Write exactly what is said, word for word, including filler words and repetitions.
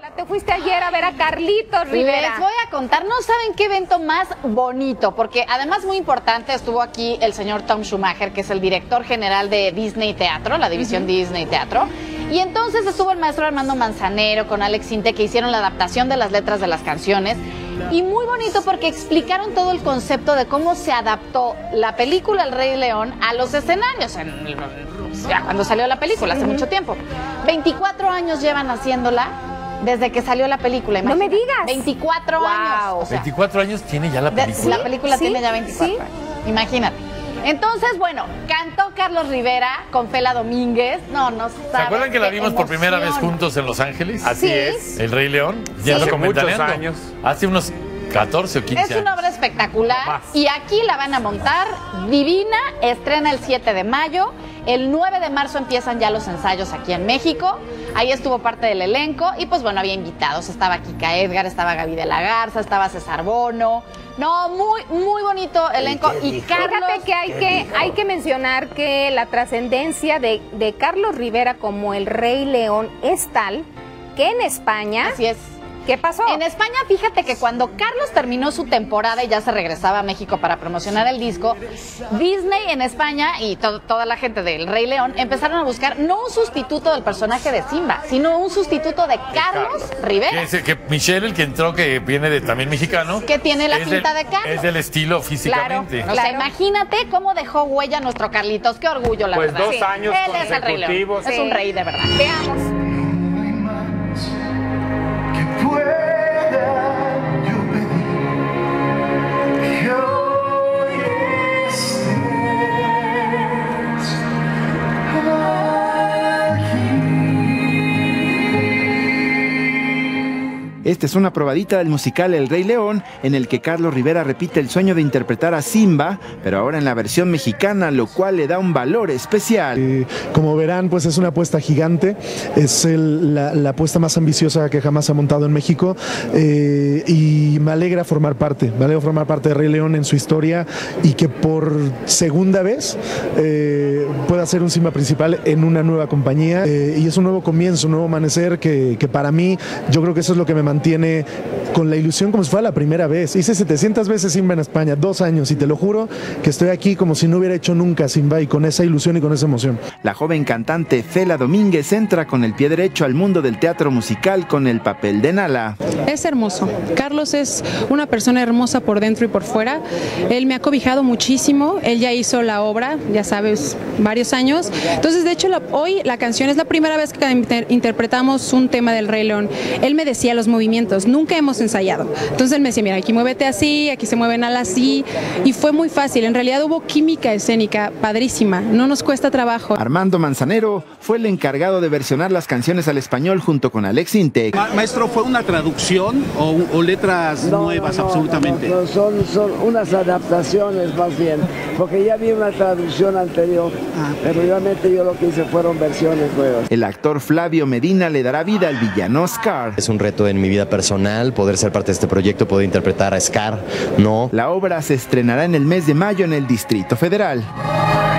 Te fuiste ayer a ver a Carlitos Rivera. Les voy a contar, no saben qué evento más bonito, porque además muy importante, estuvo aquí el señor Tom Schumacher, que es el director general de Disney Teatro, la división uh-huh. Disney Teatro. Y entonces estuvo el maestro Armando Manzanero con Alex Intec, que hicieron la adaptación de las letras de las canciones. Y muy bonito porque explicaron todo el concepto de cómo se adaptó la película El Rey León a los escenarios, en, ya cuando salió la película, hace uh-huh. mucho tiempo. veinticuatro años llevan haciéndola. Desde que salió la película, imagínate. No me digas. veinticuatro wow. años. O sea, ¿veinticuatro años tiene ya la película? La película ¿Sí? tiene ya veinticuatro ¿Sí? años. Imagínate. Entonces, bueno, cantó Carlos Rivera con Fela Domínguez. No, no ¿Se acuerdan que la vimos emoción. por primera vez juntos en Los Ángeles? Así ¿Sí? es. El Rey León. Ya hace muchos años. Hace unos catorce o quince años. Es años. una obra espectacular. Y aquí la van a montar divina. Estrena el siete de mayo. El nueve de marzo empiezan ya los ensayos aquí en México. Ahí estuvo parte del elenco y pues bueno, había invitados. Estaba Kika Edgar, estaba Gaby de la Garza, estaba César Bono. No, muy, muy bonito elenco. Y Carlos... Fíjate que hay que, hay que mencionar que la trascendencia de, de Carlos Rivera como el Rey León es tal que en España... Así es. ¿Qué pasó? En España, fíjate que cuando Carlos terminó su temporada y ya se regresaba a México para promocionar el disco, Disney en España y to toda la gente del Rey León empezaron a buscar no un sustituto del personaje de Simba, sino un sustituto de Carlos Rivera. Que, es, que Michelle, el que entró, que viene de también mexicano. Que tiene la pinta del, de Carlos. Es del estilo físicamente. Claro, o sea, claro. Imagínate cómo dejó huella nuestro Carlitos. Qué orgullo, la pues verdad. Pues dos sí. años Él es el Rey León. Sí. Es un rey, de verdad. Veamos. Esta es una probadita del musical El Rey León, en el que Carlos Rivera repite el sueño de interpretar a Simba, pero ahora en la versión mexicana, lo cual le da un valor especial. Eh, como verán, pues es una apuesta gigante, es el, la, la apuesta más ambiciosa que jamás se ha montado en México, eh, y me alegra formar parte, me alegra formar parte de Rey León en su historia y que por segunda vez eh, pueda ser un Simba principal en una nueva compañía, eh, y es un nuevo comienzo, un nuevo amanecer que, que para mí, yo creo que eso es lo que me mantiene con la ilusión como si fuera la primera vez. Hice setecientas veces Simba en España, dos años, y te lo juro que estoy aquí como si no hubiera hecho nunca Simba, y con esa ilusión y con esa emoción. La joven cantante Fela Domínguez entra con el pie derecho al mundo del teatro musical con el papel de Nala. Es hermoso. Carlos es una persona hermosa por dentro y por fuera. Él me ha cobijado muchísimo. Él ya hizo la obra, ya sabes, varios años. Entonces, de hecho, la, hoy la canción es la primera vez que inter interpretamos un tema del Rey León. Él me decía los movimientos, nunca hemos ensayado. Entonces él me decía, mira, aquí muévete así, aquí se mueve Nala así, y fue muy fácil. En realidad hubo química escénica padrísima, no nos cuesta trabajo. Armando Manzanero fue el encargado de versionar las canciones al español junto con Alex Intec. Ma maestro, ¿fue una traducción o, o letras no, nuevas no, no, absolutamente? No, no, son, son unas adaptaciones más bien, porque ya había una traducción anterior, ah. pero realmente yo lo que hice fueron versiones nuevas. El actor Flavio Medina le dará vida al villano Scar. Es un reto en mi vida personal poder ser parte de este proyecto, poder interpretar a Scar, ¿no? La obra se estrenará en el mes de mayo en el Distrito Federal.